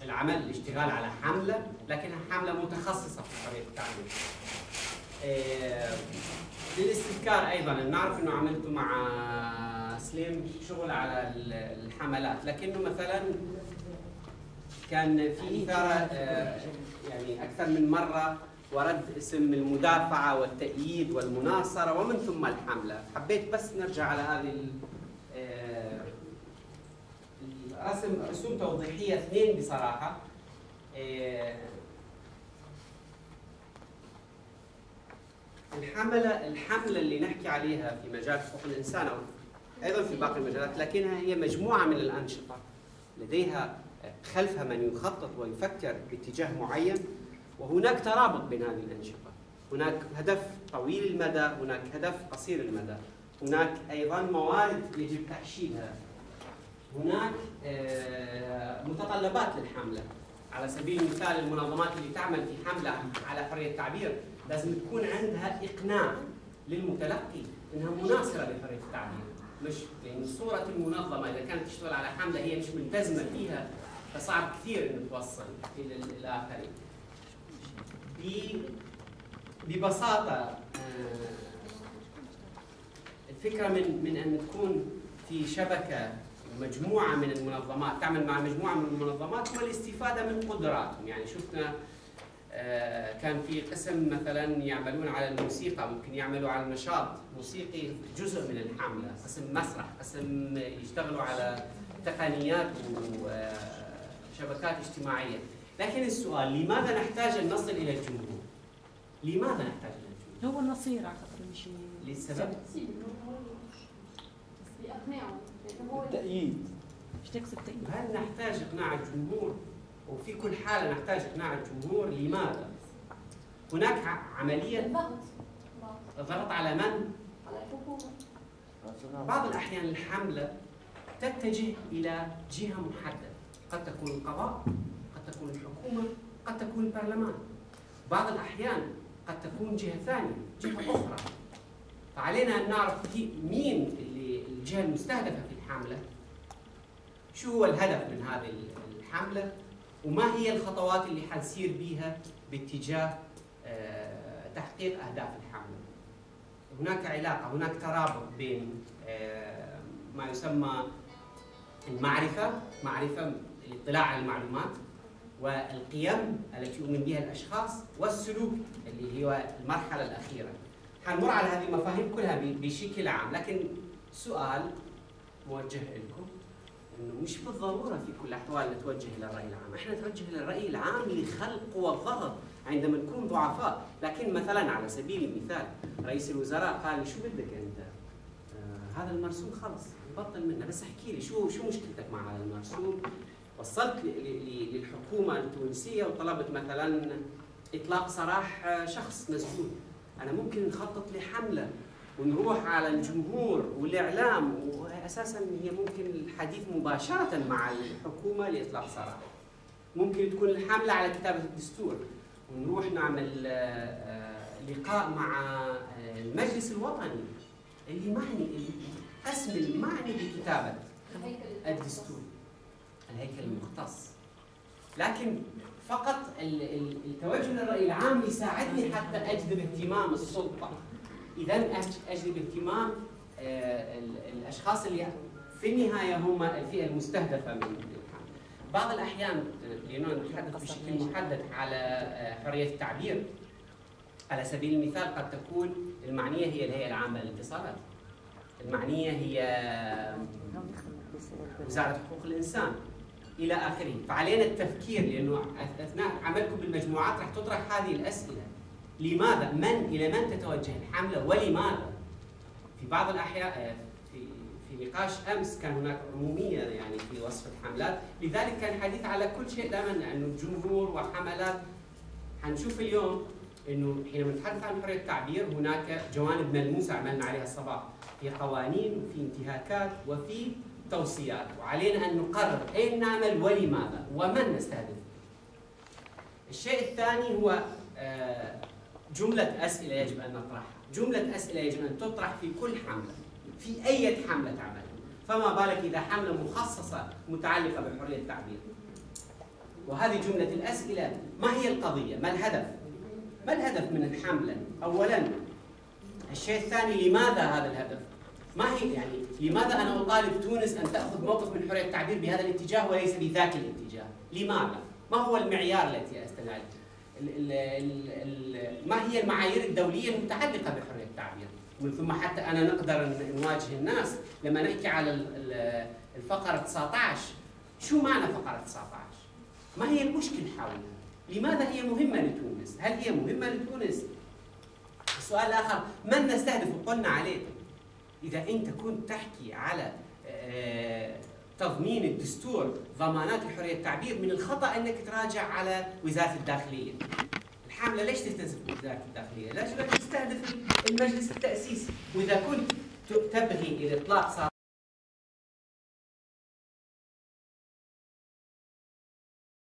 العمل الاشتغال على حملة، لكنها حملة متخصصة في حرية التعبير. للاستذكار أيضا نعرف أنه عملت مع سليم شغل على الحملات، لكنه مثلا كان في إثارة يعني أكثر من مرة ورد اسم المدافعة والتأييد والمناصرة ومن ثم الحملة. حبيت بس نرجع على هذه رسوم توضيحية اثنين بصراحة. الحملة اللي نحكي عليها في مجال حقوق الإنسان أو أيضا في باقي المجالات، لكنها هي مجموعة من الأنشطة لديها خلفها من يخطط ويفكر باتجاه معين، وهناك ترابط بين هذه الأنشطة. هناك هدف طويل المدى، هناك هدف قصير المدى، هناك أيضا موارد يجب تحشيدها، هناك متطلبات للحملة. على سبيل المثال المنظمات اللي تعمل في حملة على حرية التعبير لازم تكون عندها إقناع للمتلقي أنها مناصرة لحرية التعبير، مش لأن صورة المنظمة إذا كانت تشتغل على حملة هي مش ملتزمة فيها فصعب كثير أن توصل إلى الآخرين. ببساطة الفكرة من أن تكون في شبكة مجموعة من المنظمات تعمل مع مجموعة من المنظمات هو الاستفادة من قدراتهم. يعني شفنا كان في قسم مثلا يعملون على الموسيقى، ممكن يعملوا على النشاط موسيقي جزء من الحملة، قسم مسرح، قسم يشتغلوا على تقنيات وشبكات اجتماعية. لكن السؤال لماذا نحتاج أن نصل إلى الجمهور؟ لماذا نحتاج إلى الجمهور؟ هو النصير أعتقد مش للسبب التأييد. ايش تقصد تأييد؟ هل نحتاج إقناع الجمهور؟ وفي كل حالة نحتاج إقناع الجمهور لماذا؟ هناك عملية ضغط على من؟ على الحكومة. بعض الأحيان الحملة تتجه إلى جهة محددة، قد تكون القضاء، قد تكون الحكومة، قد تكون البرلمان. بعض الأحيان قد تكون جهة ثانية، جهة أخرى. فعلينا أن نعرف مين اللي الجهة المستهدفة في الحملة، شو هو الهدف من هذه الحملة، وما هي الخطوات اللي حنسير بيها باتجاه تحقيق أهداف الحملة. هناك علاقة، هناك ترابط بين ما يسمى المعرفة، معرفة الاطلاع على المعلومات، والقيم التي يؤمن بها الأشخاص، والسلوك اللي هو المرحلة الأخيرة. حنمر على هذه المفاهيم كلها بشكل عام، لكن سؤال موجه لكم انه مش بالضروره في كل الاحوال نتوجه الى الراي العام، احنا نتوجه الى الراي العام لخلق والضغط عندما نكون ضعفاء. لكن مثلا على سبيل المثال رئيس الوزراء قال لي شو بدك انت؟ هذا المرسوم خلص نبطل منه، بس احكي لي شو مشكلتك مع هذا المرسوم؟ وصلت للحكومه التونسيه وطلبت مثلا اطلاق سراح شخص مسجون. انا ممكن نخطط لحمله ونروح على الجمهور والإعلام، وأساساً هي ممكن الحديث مباشرة مع الحكومة لإطلاق سراح. ممكن تكون الحملة على كتابة الدستور، ونروح نعمل لقاء مع المجلس الوطني اللي معني، القسم المعني بكتابة الدستور، الهيكل المختص. لكن فقط التوجه للرأي العام يساعدني حتى أجذب اهتمام السلطة. إذا أجلب اهتمام الأشخاص اللي في النهاية هم الفئة المستهدفة من الحملة. بعض الأحيان لأنه نتحدث بشكل محدد على حرية التعبير، على سبيل المثال قد تكون المعنية هي الهيئة العامة للاتصالات، المعنية هي وزارة حقوق الإنسان إلى آخره. فعلينا التفكير، لأنه أثناء عملكم بالمجموعات راح تطرح هذه الأسئلة. لماذا؟ إلى من تتوجه الحملة ولماذا؟ في بعض الأحيان في نقاش أمس كان هناك عمومية يعني في وصف الحملات، لذلك كان حديث على كل شيء دائما أنه الجمهور وحملات. حنشوف اليوم أنه حينما نتحدث عن حرية التعبير هناك جوانب ملموسة عملنا عليها الصباح، في قوانين وفي انتهاكات وفي توصيات، وعلينا أن نقرر أين نعمل ولماذا ومن نستهدف. الشيء الثاني هو جملة أسئلة يجب أن نطرحها، جملة أسئلة يجب أن تطرح في كل حملة، في أي حملة تعمل، فما بالك إذا حملة مخصصة متعلقة بحرية التعبير. وهذه جملة الأسئلة، ما هي القضية؟ ما الهدف؟ ما الهدف من الحملة؟ أولاً، الشيء الثاني، لماذا هذا الهدف؟ ما هي يعني لماذا أنا أطالب تونس أن تأخذ موقف من حرية التعبير بهذا الاتجاه وليس بذاك الاتجاه؟ لماذا؟ ما هو المعيار التي أستدعي؟ ما هي المعايير الدولية المتعلقة بحرية التعبير؟ ومن ثم حتى أنا نقدر نواجه الناس لما نحكي على الفقرة 19. شو معنى فقرة 19؟ ما هي المشكلة حولها؟ لماذا هي مهمة لتونس؟ هل هي مهمة لتونس؟ السؤال الآخر، من نستهدف؟ وقلنا عليه. إذا أنت كنت تحكي على تضمين الدستور ضمانات لحرية التعبير، من الخطأ أنك تراجع على وزارة الداخلية. الحملة ليش تستهدف وزارة الداخلية؟ ليش تستهدف المجلس التأسيسي؟ وإذا كنت تبغي إلى إطلاق